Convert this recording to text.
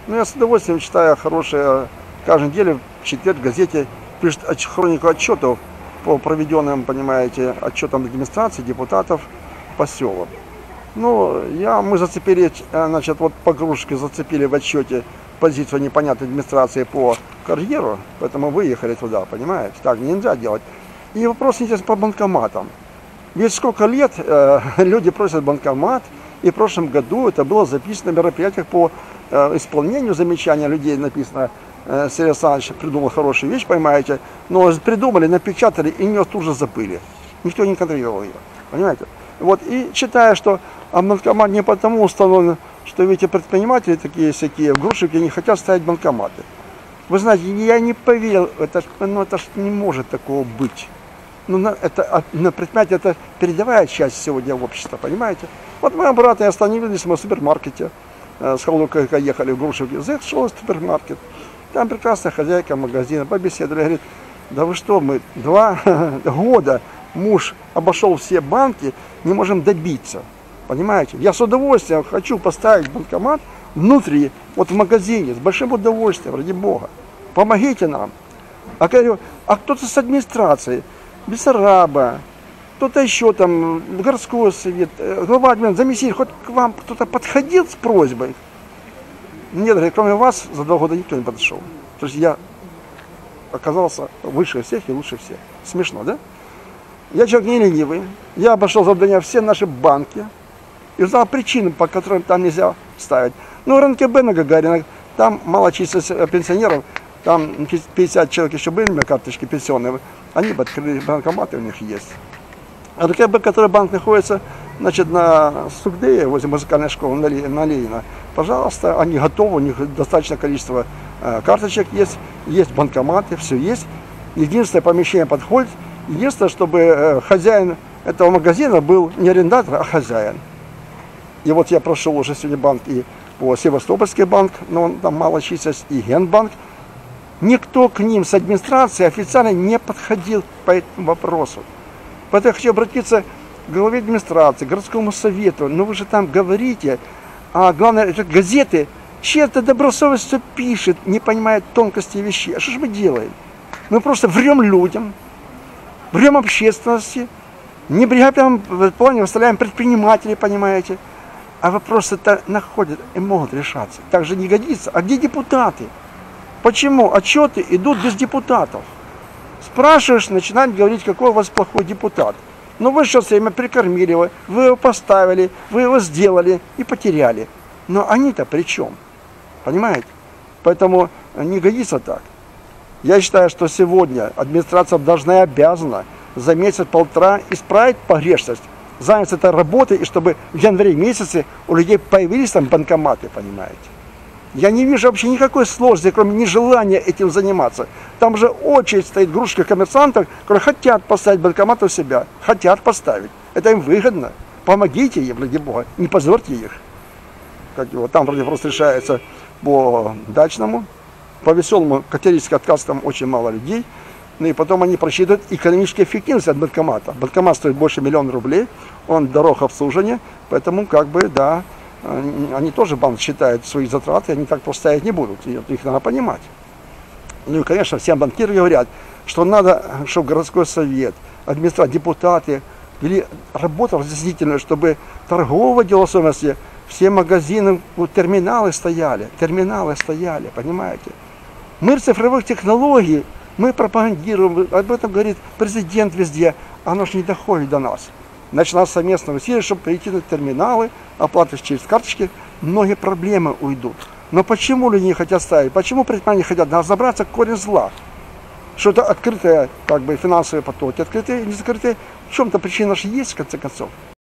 Но я с удовольствием читаю хорошие, каждую неделю в четверг в газете пишут хронику отчетов по проведенным, понимаете, отчетам администрации, депутатов, поселок. Ну, мы зацепили, значит, вот по кружке зацепили в отчете позицию непонятной администрации по карьеру, поэтому выехали туда, понимаете, так нельзя делать. И вопрос интересен по банкоматам. Ведь сколько лет люди просят банкомат, и в прошлом году это было записано в мероприятиях по исполнению замечания людей, написано, Сергей Александрович придумал хорошую вещь, понимаете, но придумали, напечатали и ее тут же забыли. Никто не контролировал ее, понимаете. Вот, и считая, что банкомат не потому установлен, что эти предприниматели такие грушики не хотят ставить банкоматы. Вы знаете, я не поверил, это ж не может такого быть. На предприятие это передовая часть сегодня общества, понимаете. Вот мы обратно остановились в супермаркете, с Халукой ехали в Грушевке, зашел в супермаркет, там прекрасная хозяйка магазина, побеседовали, говорит, да вы что, мы 2 года, муж обошел все банки, не можем добиться, понимаете. Я с удовольствием хочу поставить банкомат внутри, вот в магазине, с большим удовольствием, ради бога, помогите нам. А говорю, а кто-то с администрации, Бессараба, кто-то еще там, городской совет, глава администрации, заместитель, хоть к вам кто-то подходил с просьбой? Нет, кроме вас за 2 года никто не подошел. То есть я оказался выше всех и лучше всех. Смешно, да? Я человек не ленивый, я обошел задания все наши банки и узнал причины, по которым там нельзя ставить. Ну, РНКБ на Гагарина, там мало численность пенсионеров, там 50 человек еще были на карточке пенсионные, они бы открыли банкоматы, у них есть. РКБ, который банк находится, значит, на Сугдее, возле музыкальной школы на Ленина, пожалуйста, они готовы, у них достаточное количество карточек есть банкоматы, все есть. Единственное, помещение подходит, единственное, чтобы хозяин этого магазина был не арендатор, а хозяин. И вот я прошел уже сегодня банк и по Севастопольский банк, но он там мало численность, и Генбанк. Никто к ним с администрации официально не подходил по этому вопросу. Поэтому я хочу обратиться к главе администрации, городскому совету. Ну вы же там говорите, а главное, это газеты, чья-то добросовестно пишет, не понимает тонкости вещей. А что же мы делаем? Мы просто врем людям, врем общественности, не в прям плане выставляем предпринимателей, понимаете. А вопросы-то находят и могут решаться. Так же не годится. А где депутаты? Почему отчеты идут без депутатов? Спрашиваешь, начинают говорить, какой у вас плохой депутат. Но вы сейчас время прикормили его, вы его поставили, вы его сделали и потеряли. Но они-то при чем? Понимаете? Поэтому не годится так. Я считаю, что сегодня администрация должна и обязана за месяц-полтора исправить погрешность, заняться этой работой, и чтобы в январе месяце у людей появились там банкоматы, понимаете? Я не вижу вообще никакой сложности, кроме нежелания этим заниматься. Там же очередь стоит группа коммерсантов, которые хотят поставить банкомат у себя, хотят поставить. Это им выгодно. Помогите им, ради бога, не позорьте их. Там вроде просто решается по дачному, по веселому, категорически отказ там очень мало людей. Ну и потом они просчитывают экономическую эффективность от банкомата. Банкомат стоит больше 1 000 000 рублей, он дорог обслуживания, поэтому да, они тоже банк считает свои затраты, они так просто ставить не будут, их надо понимать. Ну и, конечно, всем банкиры говорят, что надо, чтобы городской совет, администрация, депутаты вели работу разъяснительную, чтобы торгового дела особенности, все магазины, терминалы стояли, понимаете. Мир цифровых технологий, мы пропагандируем, об этом говорит президент везде, оно же не доходит до нас. Значит, у нас совместное усилие, чтобы перейти на терминалы, оплаты через карточки, многие проблемы уйдут. Но почему люди не хотят ставить? Почему предприниматели не хотят? Надо разобраться корень зла. Что это открытые, финансовые потоки, открытые и не закрытые. В чем-то причина же есть, в конце концов.